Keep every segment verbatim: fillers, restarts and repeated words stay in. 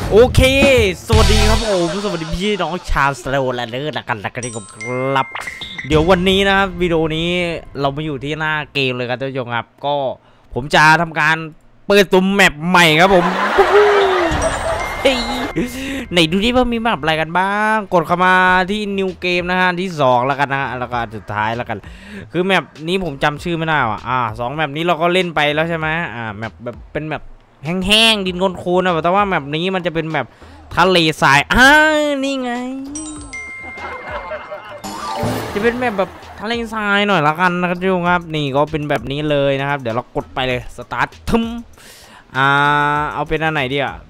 โอเคสวัสดีครับผมสวัสดีพี่น้องชาวสโลและเนื้อกันกันที่ผมครับเดี๋ยววันนี้นะครับวิดีโอนี้เรามาอยู่ที่หน้าเกมเลยครับท่านผู้ชมครับก็ผมจะทำการเปิดตัวแมปใหม่ครับผมไหนดูที่ว่ามีแมปอะไรกันบ้างกดเข้ามาที่นิวเกมนะฮะที่สองแล้วกันนะแล้วก็สุดท้ายแล้วกันคือแมปนี้ผมจำชื่อไม่ได้ว่ะอ่าสองแมปนี้เราก็เล่นไปแล้วใช่ไหมอ่าแมปแบบเป็นแมปแห้งๆดินโคลนๆนะแต่ว่าแมปนี้มันจะเป็นแบบทะเลทรายอ้านี่ไงจะเป็นแบบแบบทะเลทรายหน่อยละกันนะครับทุกคนครับนี่ก็เป็นแบบนี้เลยนะครับเดี๋ยวเรากดไปเลยสตาร์ททึมอ่าเอาเป็นอันไหนดีอ่ะ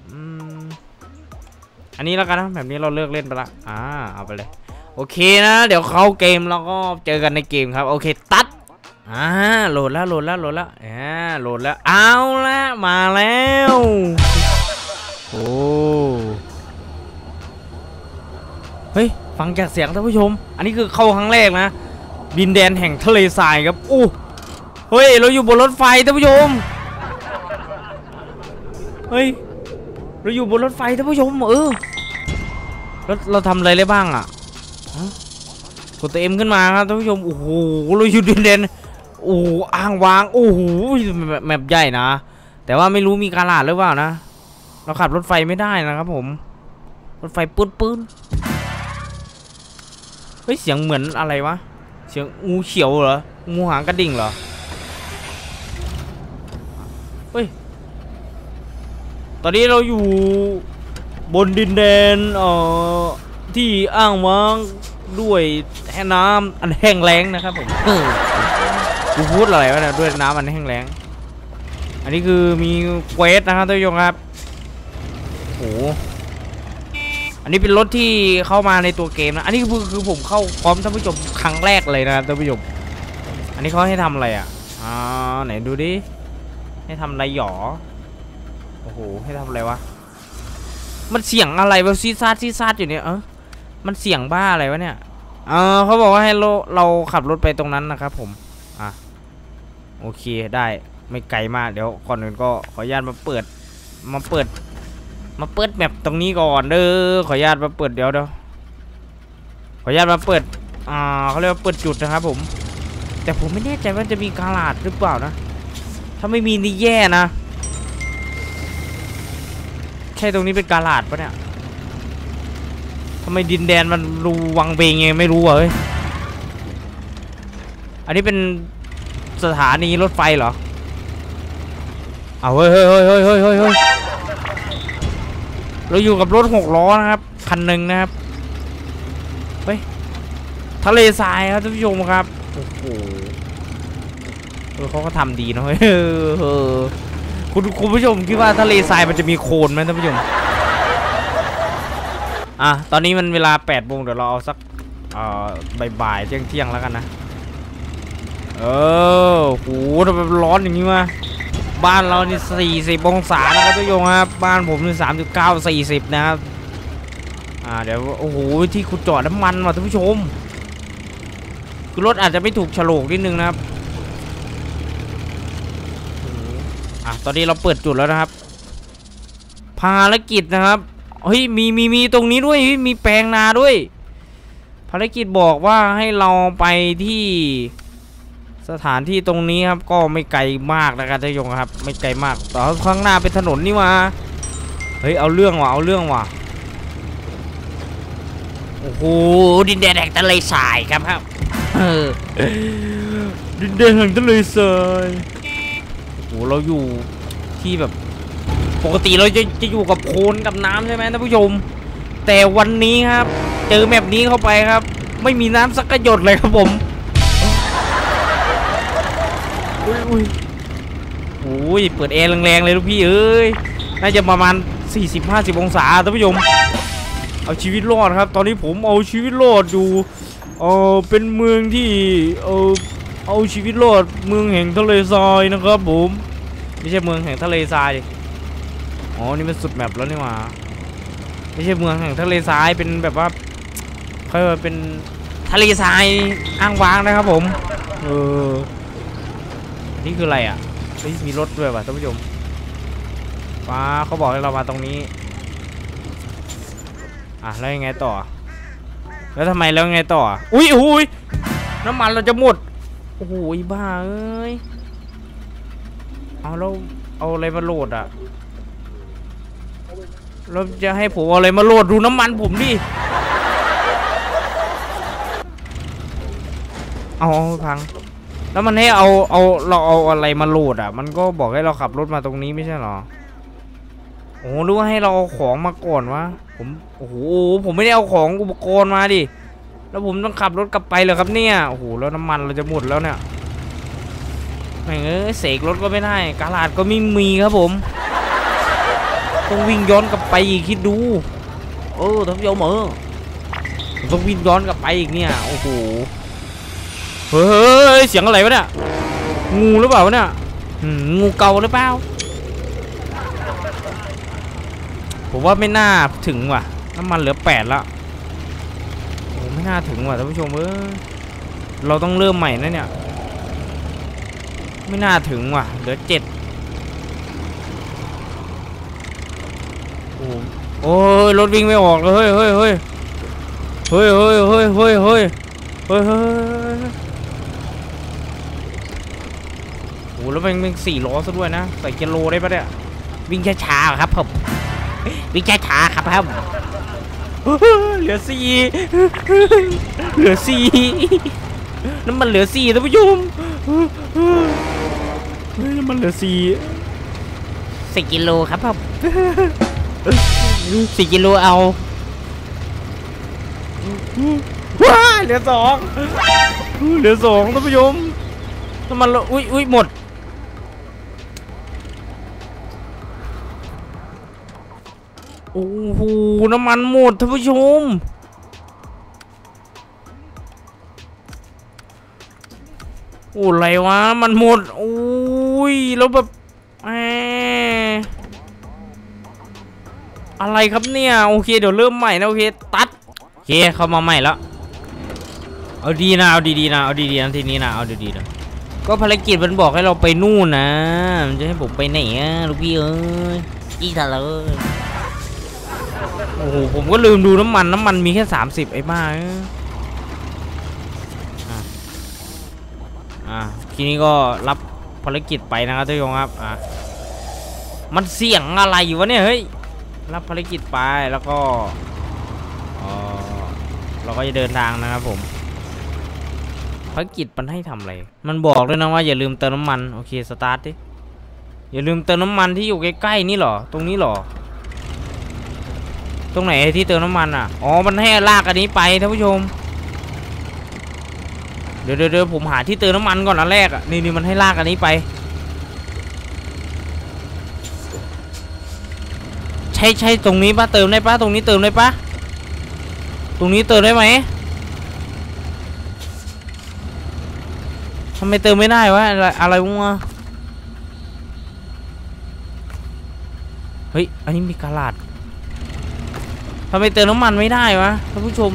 อันนี้แล้วกันนะแบบนี้เราเลิกเล่นไปละอ่าเอาไปเลยโอเคนะเดี๋ยวเข้าเกมเราก็เจอกันในเกมครับโอเคตัดอ่าโหลดแล้วโหลดแล้วโหลดแล้วอ่าโหลดแล้วเอาละมาแล้วโอ้เฮ้ยฟังจากเสียงท่านผู้ชมอันนี้คือเข้าครั้งแรกนะดินแดนแห่งทะเลทรายครับอู้เฮ้ยเราอยู่บนรถไฟท่านผู้ชมเฮ้ยเราอยู่บนรถไฟท่านผู้ชมเออแล้วเราทำอะไรได้บ้างอ่ะกดตัวเอ็มขึ้นมาครับท่านผู้ชมโอ้โหเราอยู่ดินแดนโอ้อ่างวางโอ้โหแมปใหญ่นะแต่ว่าไม่รู้มีกาลาดหรือเปล่านะเราขับรถไฟไม่ได้นะครับผมรถไฟปื้นปื้นเฮ้ยเสียงเหมือนอะไรวะเสียงงูเขียวเหรองูหางกระดิ่งเหรอเฮ้ยตอนนี้เราอยู่บนดินแดนเอ่อที่อ้างว้างด้วยแห้งน้ำอันแห้งแล้งนะครับผมกูพูดอะไรวะเนี่ยด้วยน้ำอันแห้งแล้งอันนี้คือมีเควสนะครับท่านผู้ชมครับโอ้อันนี้เป็นรถที่เข้ามาในตัวเกมนะอันนี้คือคือผมเข้าพร้อมท่านผู้ชมครั้งแรกเลยนะครับท่านผู้ชมอันนี้เขาให้ทำอะไรอ่ะอ่าไหนดูดิให้ทำอะไรหยอโอ้โหให้ทำอะไรวะมันเสียงอะไรวะซีซาดซีซาดอยู่เนี่ยเออมันเสียงบ้าอะไรวะเนี่ยเออเขาบอกว่าให้เราเราขับรถไปตรงนั้นนะครับผมอ่ะโอเคได้ไม่ไกลมากเดี๋ยวก่อนอื่นก็ขออนุญาตมาเปิดมาเปิดมาเปิดแมปตรงนี้ก่อนเด้อขออนุญาตมาเปิดเดี๋ยวเดี๋ยวขออนุญาตมาเปิดอ่าเขาเรียกว่าเปิดจุดนะครับผมแต่ผมไม่แน่ใจว่าจะมีกาลาดหรือเปล่านะถ้าไม่มีนี่แย่นะใช่ตรงนี้เป็นกาลาดปะเนี่ยทำไมดินแดนมันรูวังเวงไงไม่รู้เฮ้ยอันนี้เป็นสถานีรถไฟเหรอเอาเฮ้ยเฮ้ยเฮ้ยเฮ้ยเฮ้ยเฮ้ยเราอยู่กับรถหกล้อนะครับคันหนึ่งนะครับเฮ้ยทะเลทรายครับท่านผู้ชมครับโอ้โหเออเขาก็ทำดีนะเฮ้ยคุณคุณผู้ชมคิดว่าทะเลทรายมันจะมีโคลนไหมท่านผู้ชมอ่ะตอนนี้มันเวลาแปดโมงเดี๋ยวเราเอาสักเอ่อบ่ายๆเที่ยงเที่ยงแล้วกันนะเออโหทำไมร้อนอย่างนี้มาบ้านเรานี่สี่สิบองศานะครับท่านผู้ชมครับบ้านผมนี่สามสิบเก้าสี่สิบนะครับอ่าเดี๋ยวโอ้โหที่ขุดจอดน้ำมันว่ะท่านผู้ชมคือรถอาจจะไม่ถูกโฉลกนิดนึงนะครับอ่ะตอนนี้เราเปิดจุดแล้วนะครับภารกิจนะครับเฮ้ยมีมีมีตรงนี้ด้วยมีแปลงนาด้วยภารกิจบอกว่าให้เราไปที่สถานที่ตรงนี้ครับก็ไม่ไกลมากนะครับท่านผู้ชมครับไม่ไกลมากแต่ข้างหน้าเป็นถนนนี่มาเฮ้ยเอาเรื่องว่ะเอาเรื่องว่ะโอ้โหดินแดนแห่งทะเลทรายครับครับดินแดนแห่งทะเลทรายโอ้โหเราอยู่ที่แบบปกติเราจะจะอยู่กับโคลนกับน้ำใช่ไหมท่านผู้ชมแต่วันนี้ครับเจอแมปนี้เข้าไปครับไม่มีน้ำสักหยดเลยครับผมอุ้ยอุ้ยโอ้ยเปิดแอร์แรงๆเลยลูกพี่เอ้ยน่าจะประมาณ สี่สิบห้าสิบ องศาท่านผู้ชมเอาชีวิตรอดครับตอนนี้ผมเอาชีวิตรอดอยู่เออเป็นเมืองที่เออเอาชีวิตรอดเมืองแห่งทะเลทรายนะครับผมไม่ใช่เมืองแห่งทะเลทรายอ๋อนี่มันสุดแมปแล้วนี่หว่าไม่ใช่เมืองแห่งทะเลทรายเป็นแบบว่าเขาเรียกว่าเป็นทะเลทรายอ้างว้างนะครับผมเออนี่คืออะไรอ่ะเฮ้ยมีรถด้วยว่ะท่านผู้ชมว้าเขาบอกให้เรามาตรงนี้อ่ะแล้วยังไงต่อแล้วทำไมแล้วยังไงต่ออุ้ยอุ้ยน้ำมันเราจะหมดโอ้โหบ้าเอ้ยเอาแล้วเอาอะไรมาโหลดอ่ะเราจะให้ผมเอาอะไรมาโหลดดูน้ำมันผมดิเอาพังแล้วมันให้เอาเอาเราเอาอะไรมาโหลดอ่ะมันก็บอกให้เราขับรถมาตรงนี้ไม่ใช่หรอโอ้รู้ว่าให้เราเอาของมาก่อนวะผมโอ้โหผมไม่ได้เอาของอุปกรณ์มาดิแล้วผมต้องขับรถกลับไปเลยครับเนี่ยโอ้โหแล้วน้ำมันเราจะหมดแล้วเนี่ยแม่งเอ้ยเสกรถก็ไม่ได้กาลาดก็ไม่มีครับผมต้องวิ่งย้อนกลับไปอีกคิดดูเออท่านผู้ชมเออต้องวิ่งย้อนกลับไปอีกเนี่ยโอ้โหเฮ้ยเสียงอะไรวะเนี่ยงูหรือเปล่าวะเนี่ยงูเก่าหรือเปล่าผมว่าไม่น่าถึงว่ะน้ำมันเหลือแปดแล้วโอ้ไม่น่าถึงว่ะท่านผู้ชมเออเราต้องเริ่มใหม่นะเนี่ยไม่น่าถึงว่ะเหลือเจ็ดโอ้โอ้ยรถวิ่งไม่ออกเลยเฮ้ยเฮ้ยเฮ้ยเฮ้ยเฮ้ยเฮ้ยเฮ้ยเฮ้ยเฮ้ยเฮ้ยโอ้แล้วมันเป็นสี่ล้อซะด้วยนะใส่กิโลได้ปะเนี่ยวิ่งช้าๆครับผมวิ่งช้าๆครับครับเหลือสี่เหลือสี่น้ำมันเหลือสี่ท่านผู้ชมน้ำมันเหลือสี่สี่กิโลครับผมสี่กิโลเอาว้าเหลือสองเหลือสองท่านผู้ชมน้ำมันเราอุ้ยอุ้ยหมดโอ้โหน้ำมันหมดท่านผู้ชมโอ้ไรวะมันหมดโอ้ยแล้วแบบแหมอะไรครับเนี่ยโอเคเดี๋ยวเริ่มใหม่นะโอเคตัดโอเคเข้ามาใหม่แล้วเอาดีนะเอาดีๆนะเอาดีๆนะทีนี้นะเอาดีๆนะก็ภารกิจมันบอกให้เราไปนู่นนะมันจะให้ผมไปไหนอ่ะลูกพี่เอ้ยอีทะเลยโอ้โหผมก็ลืมดูน้ำมันน้ำมันมีแค่สามสิบไอ้บ้าอ่ะอ่ะทีนี้ก็รับภารกิจไปนะครับท่านผู้ชมครับอ่ะมันเสี่ยงอะไรอยู่วะเนี่ยเฮ้ยรับภารกิจไปแล้วก็เออเราก็จะเดินทางนะครับผมภารกิจมันให้ทำอะไรมันบอกด้วยนะว่าอย่าลืมเติมน้ำมันโอเคสตาร์ทดิอย่าลืมเติมน้ำมันที่อยู่ใกล้ๆนี่หรอตรงนี้หรอตรงไหนที่เติมน้ำมันอ่ะอ๋อมันให้ลากอันนี้ไปท่านผู้ชมเดี๋ยวเดี๋ยวผมหาที่เติมน้ำมันก่อนอันแรกอ่ะนี่นี่มันให้ลากอันนี้ไปใช่ใช่ตรงนี้ป้าเติมได้ป้าตรงนี้เติมได้ป้าตรงนี้เติมได้ไหมทำไมเติมไม่ได้วะอะไรอะไรวะเฮ้ยอันนี้มีกระดาษทำไมเติมน้ำมันไม่ได้วะท่านผู้ชม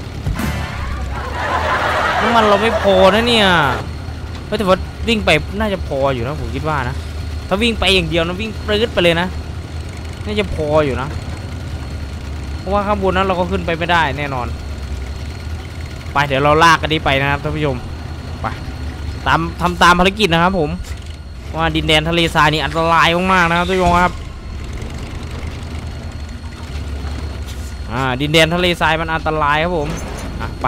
น้ำมันเราไม่พอนะเนี่ยแต่ว่าวิ่งไปน่าจะพออยู่นะผมคิดว่านะถ้าวิ่งไปอย่างเดียวนะวิ่งปลื้ดไปเลยนะน่าจะพออยู่นะเพราะว่าข้างบนนั้นเราก็ขึ้นไปไม่ได้แน่นอนไปเดี๋ยวเราลากกันนี้ไปนะครับท่านผู้ชมไปตามทำตามภารกิจนะครับผมว่าดินแดนทะเลทรายนี่อันตรายมากๆนะครับท่านผู้ชมครับอ่าดินแดนทะเลทรายมันอันตรายครับผมอ่ะไป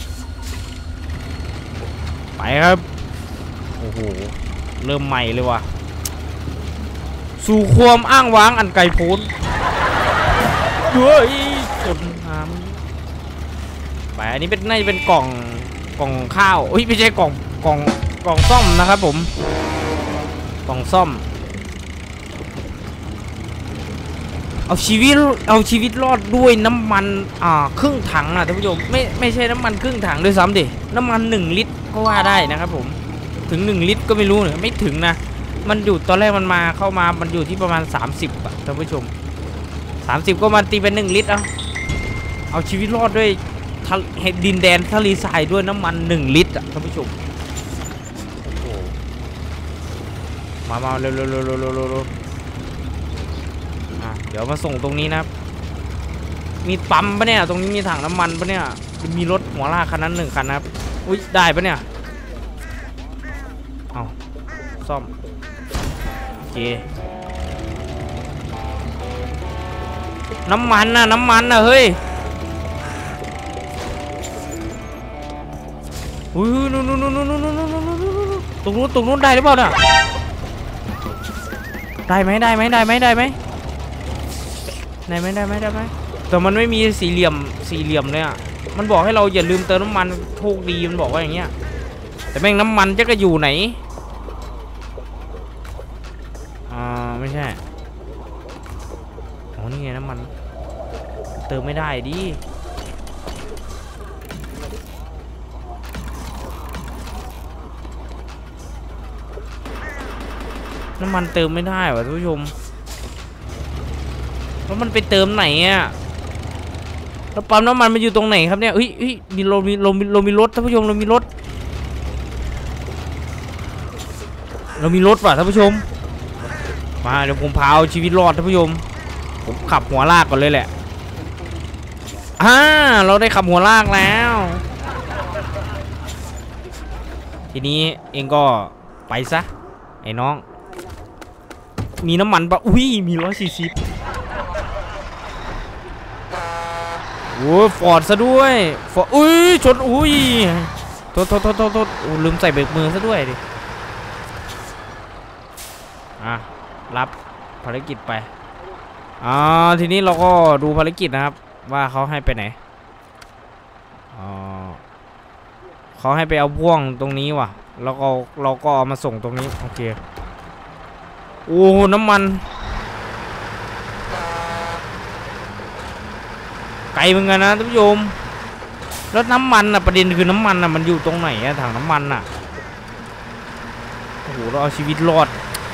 ไปครับโอ้โหเริ่มใหม่เลยว่ะสู่ความอ้างว้างอันไกลโพ้นเฮ้ยจนน้ำไปอันนี้เป็นน่าจะเป็นกล่องกล่องข้าวเฮ้ยไม่ใช่กล่องกล่องกล่องซ่อมนะครับผมกล่องซ่อมเอาชีวิตเอาชีวิตรอดด้วยน้ำมันอ่าครึ่งถังนะท่านผู้ชมไม่ไม่ใช่น้ำมันครึ่งถังด้วยซ้ำดิน้ำมันหนึ่งลิตรก็ว่าได้นะครับผมถึงหนึ่งลิตรก็ไม่รู้เนี่ยไม่ถึงนะมันอยู่ตอนแรกมันมาเข้ามามันอยู่ที่ประมาณสามสิบอะท่านผู้ชมสามสิบก็มาตีเป็นหนึ่งลิตรเอาเอาชีวิตรอดด้วยดินแดนทะเลทรายด้วยน้ำมันหนึ่งลิตรอะท่านผู้ชมโอ้โหมามาเร็วเร็วเร็วเร็วเร็วเร็วอ่ะเดี๋ยวมาส่งตรงนี้นะครับมีปั๊มปะเนี่ยตรงนี้มีถังน้ำมันปะเนี่ยมีรถหัวลากคันนั้นหนึ่งคันนะครับอุ้ยได้ปะเนี่ยเอาซ่อมโอเคน้ำมันน่ะน้ำมันน่ะเฮ้ยอุ้ยนู่นนู่นนู่นนู่นนู่นนู่นตรงนู้นตรงนู้นได้หรือเปล่าเนี่ยได้ไหมได้ไหมได้ไหมได้ไหมได้ไหมได้ไหมได้ไหมแต่มันไม่มีสี่เหลี่ยมสี่เหลี่ยมเลยอ่ะมันบอกให้เราอย่าลืมเติมน้ำมันโชคดีมันบอกว่าอย่างเงี้ยแต่แม่งน้ำมันจะก็อยู่ไหนอ่าไม่ใช่อ๋อนี่ไงน้ำมันเติมไม่ได้ดิน้ำมันเติมไม่ได้วะท่านผู้ชมแล้วมันไปเติมไหนอ่ะแล้วปั๊มน้ำมันมันอยู่ตรงไหนครับเนี่ยเฮ้ยเฮ้ยมีเรามีเรามีเรามีรถท่านผู้ชมเรามีรถเรามีรถว่ะท่านผู้ชมมาเดี๋ยวผมพาเอาชีวิตรอดท่านผู้ชมผมขับหัวลากก่อนเลยแหละอ่าเราได้ขับหัวลากแล้วทีนี้เองก็ไปซะไอ้น้องมีน้ำมันปะอุ้ยมีร้อยสี่สิบโอ้ฟอร์ดซะด้วยฟอร์ดอุ้ยชนอุ้ยโทษโทษโทษโทษโทษลืมใส่เบรกมือซะด้วยดิอ่ะรับภารกิจไปอ่าทีนี้เราก็ดูภารกิจนะครับว่าเขาให้ไปไหนอ๋อเขาให้ไปเอาพ่วงตรงนี้ว่ะแล้วก็เราก็เอามาส่งตรงนี้โอเคโอ้น้ำมันไกลเหมือนกันนะท่านผู้ชมแล้วน้ำมันอ่ะประเด็นคือน้ำมันอ่ะมันอยู่ตรงไหนอะถังน้ำมันอ่ะโอ้โหเราเอาชีวิตรอด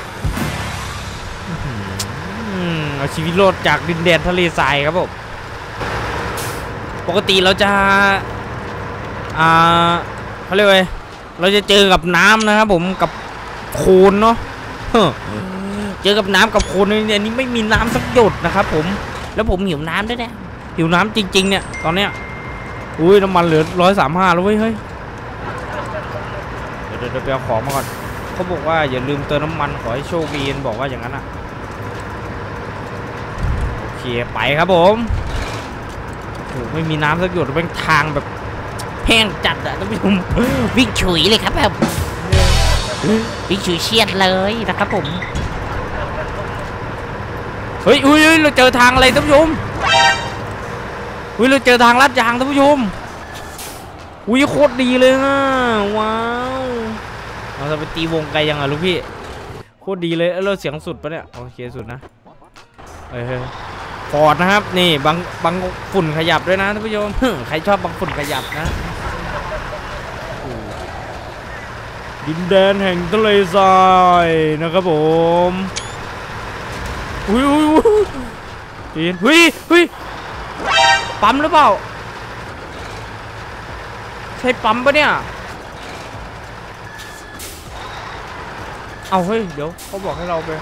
เอาชีวิตรอดจากดินแดนทะเลทรายครับผมปกติเราจะอ่าเขาเรียกว่าเราจะเจอกับน้ำนะครับผมกับโคลนเนาะเจอกับน้ำกับโคลนเนี่ยนี่ไม่มีน้ำสักหยดนะครับผมแล้วผมหิวน้ำด้วยเนี่ยหิวน้ำจริงๆเนี่ยตอนเนี้ยอุ้ยน้ำมันเหลือร้อยสามห้าแล้วเว้ยเฮ้ยเดี๋ยวเดี๋ยวไปเอาของมาก่อนเขาบอกว่าอย่าลืมเติมน้ำมันขอให้โชคดีบอกว่าอย่างนั้นอ่ะโอเคไปครับผมโอ้ไม่มีน้ำสักหยดเป็นทางแบบแห้งจัดอะท่านผู้ชมวิ่งฉุยเลยครับแบบวิ่งฉุยเชียดเลยนะครับผมเฮ้ยอุ้ยเราเจอทางอะไรท่านผู้ชมอุ้ยเราเจอทางลาดยางท่านผู้ชมอุ้ยโคตรดีเลยนะว้าวเราจะไปตีวงไกลยังไงลูกพี่โคตรดีเลยเราเสียงสุดปะเนี่ยโอเคสุดนะเฮ้ยฟอร์ดนะครับนี่บังบังฝุ่นขยับด้วยนะท่านผู้ชมใครชอบบังฝุ่นขยับนะดินแดนแห่งทะเลทรายนะครับผมอุ้ยอุ้ยอุ้ยเฮ้ยเฮ้ยปั๊มหรือเปล่าใช่ปั๊มปะเนี่ยเอาเฮ้ยเดี๋ยวเขาบอกให้เราไป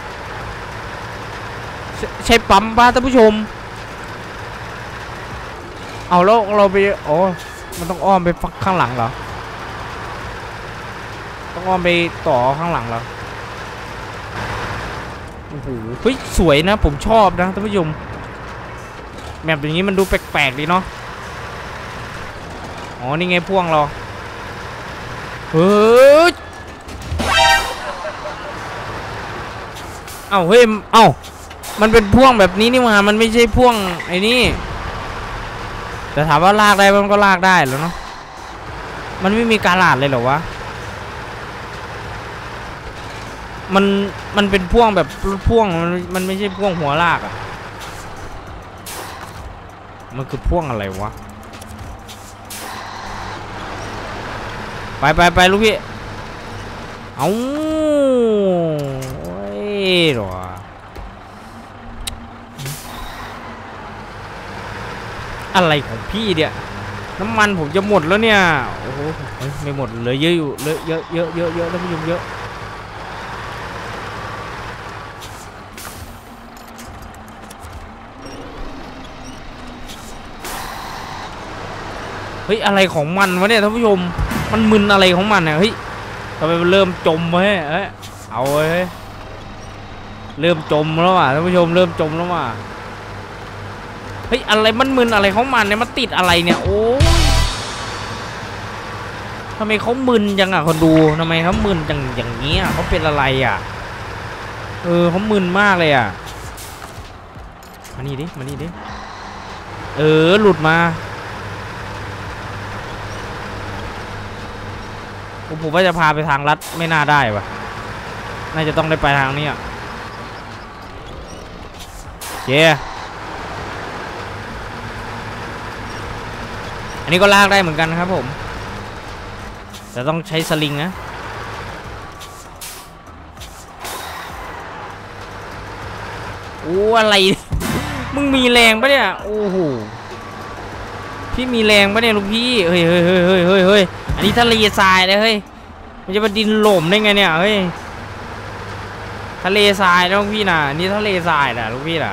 ใช่ปั๊มป่ะท่านผู้ชมเอาแล้วเราไปอ๋อมันต้องอ้อมไปฝักข้างหลังเหรอต้องอ้อมไปต่อข้างหลังเหรอโอ้โหเฮ้ยสวยนะผมชอบนะท่านผู้ชมแบบอย่างนี้มันดูแปลกๆดีเนาะอ๋อนี่ไงพ่วงเราเฮ้ยเอ้าเฮ้ยเอ้ามันเป็นพ่วงแบบนี้นี่มามันไม่ใช่พ่วงไอ้นี่แต่ถามว่าลากได้มันก็ลากได้แล้วเนาะมันไม่มีการลาดเลยเหรอวะมันมันเป็นพ่วงแบบพ่วงมันมันไม่ใช่พ่วงหัวลากอะมันคือพ่วงอะไรวะไปไปไปลูกพี่เอาโอ้ยหรออะไรของพี่เนี่ยน้ำมันผมจะหมดแล้วเนี่ยโอ้โหไม่หมดเลยเยอะอยู่เลยเยอะเยอะเยอะเยอะท่านผู้ชมเยอะเฮ้ยอะไรของมันวะเนี่ยท่านผู้ชมมันมึนอะไรของมันเนี่ยเฮ้ยทำไมมันเริ่มจมเฮ้ยเอ้ยเอาเฮ้ยเริ่มจมแล้วว่ะท่านผู้ชมเริ่มจมแล้วว่ะเฮ้ยอะไรมันมึนอะไรของมันเนี่ยมันติดอะไรเนี่ยโอ้ทำไมเขามึนจังอ่ะคนดูทำไมเขามึนจังอย่างเงี้ยเขาเป็นอะไรอ่ะเออเขามึนมากเลยอ่ะมานี่ดิมานี่ดิเออหลุดมาผมว่าจะพาไปทางลัดไม่น่าได้วะน่าจะต้องได้ไปทางนี้อ่ะเย้อันนี้ก็ลากได้เหมือนกันครับผมแต่ต้องใช้สลิงนะโอ้อะไรมึงมีแรงปะเนี่ยโอ้โหพี่มีแรงปะเนี่ยลูกพี่เฮ้ยเฮ้ยเฮ้ยเฮ้ยเฮ้ยเฮ้ยอันนี้ทะเลทรายเลยเฮ้ยมันจะมาดินหล่มได้ไงเนี่ยเฮ้ยทะเลทรายนะลูกพี่น่ะนี่ทะเลทรายน่ะลูกพี่น่ะ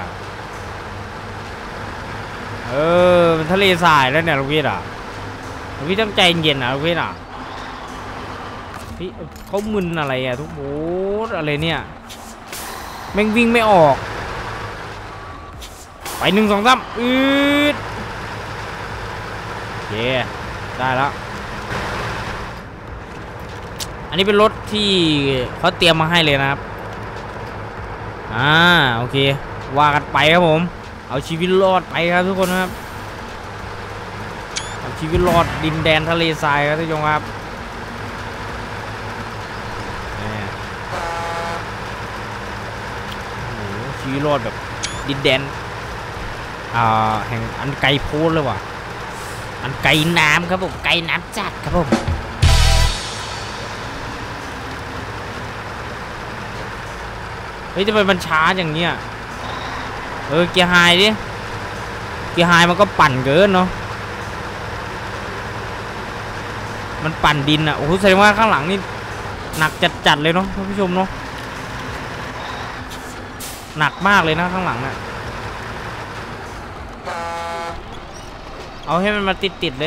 เออมันทะเลทรายแล้วเนี่ยลูกพี่น่ะลูกพี่ต้องใจเย็นนะลูกพี่น่ะพี่เขามึนอะไรอะทุกโบ๊ทอะไรเนี่ยแม่งวิ่งไม่ออกไปหนึ่งสองสามอืดโอเคได้แล้วอันนี้เป็นรถที่เขาเตรียมมาให้เลยนะครับอ่าโอเคว่ากันไปครับผมเอาชีวิตรอดไปครับทุกคนครับเอาชีวิตรอดดินแดนทะเลทรายครับทุกท่านครับโอ้โหชีวิตรอดแบบดินแดนอ่าแห่งอันไกลโพ้นเลยว่ะอันไกลน้ำครับผมไกลน้ำจัดครับผมเฮ้ยทำไมมันช้าอย่างเงี้ยเออเกียร์ไฮดิเกียร์ไฮมันก็ปั่นเกินเนาะมันปั่นดินอ่ะโอ้โหแสดงว่าข้างหลังนี่หนักจัดๆเลยเนาะท่านผู้ชมเนาะหนักมากเลยนะข้างหลังน่ะเอาให้มันมาติดๆเลย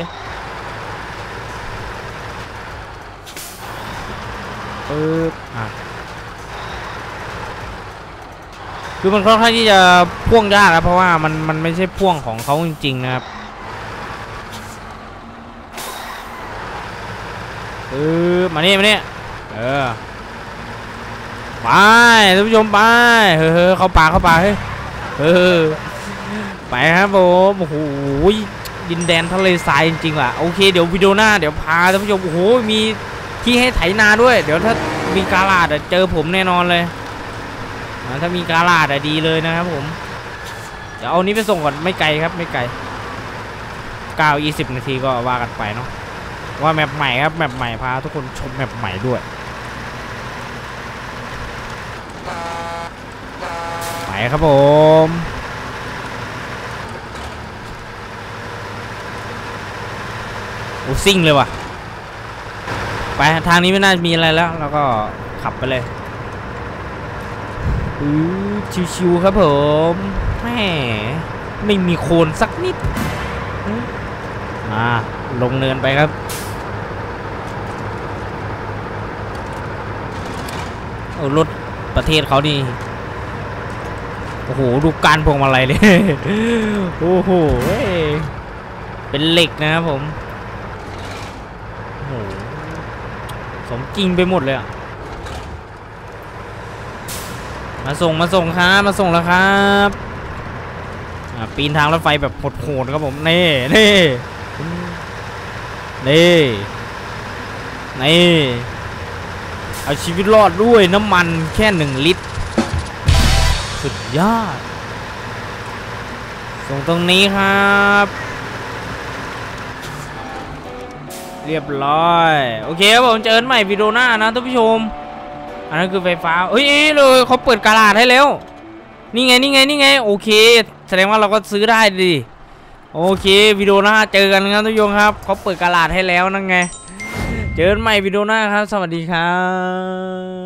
เอออ่ะคือมันค่อนข้างที่จะพ่วงยากนะเพราะว่ามันมันไม่ใช่พ่วงของเขาจริงๆนะครับเออมาเนี่ยมาเนี่ยเออไปท่านผู้ชมไปเฮ้ยเข้าป่าเข้าป่าเฮ้ยเออไปครับผมโอ้โหดินแดนทะเลทรายจริงๆว่ะโอเคเดี๋ยววิดีโอหน้าเดี๋ยวพาท่านผู้ชมโอ้โหมีที่ให้ไถนาด้วยเดี๋ยวถ้ามีกาลาดเจอผมแน่นอนเลยถ้ามีกาลาดดีเลยนะครับผมเดี๋ยวเอานี้ไปส่งก่อนไม่ไกลครับไม่ไกลเก้ายี่สิบนาทีก็ว่ากันไปเนาะว่าแมปใหม่ครับแมปใหม่พาทุกคนชมแมปใหม่ด้วยไปครับผมโอ้ซิ่งเลยว่ะไปทางนี้ไม่น่ามีอะไรแล้วแล้วก็ขับไปเลยอือชิวๆครับผมแหมไม่มีโคลนสักนิดมาลงเนินไปครับโอ้รถประเทศเขานี่โอ้โหดูการพวงมาลัยเลยโอ้โหเป็นเหล็กนะครับผมโอ้โหสมจริงไปหมดเลยอะมาส่งมาส่งครับมาส่งแล้วครับปีนทางรถไฟแบบโหดๆครับผมนี่นี่นี่นี่เอาชีวิตรอดด้วยน้ำมันแค่หนึ่งลิตรสุดยอดส่งตรงนี้ครับเรียบร้อยโอเคครับผมเจอกันใหม่วิดีโอหน้านะท่านผู้ชมอันนั้นคือไฟฟ้าเฮ้ยเลยเขาเปิดกาลาดให้แล้วนี่ไงนี่ไงนี่ไงโอเคแสดงว่าเราก็ซื้อได้ดิโอเควิดีโอหน้าเจอกันครับทุกท่านครับเขาเปิดกาลาดให้แล้วนั่นไงเจอกันใหม่วิดีโอหน้าครับสวัสดีครับ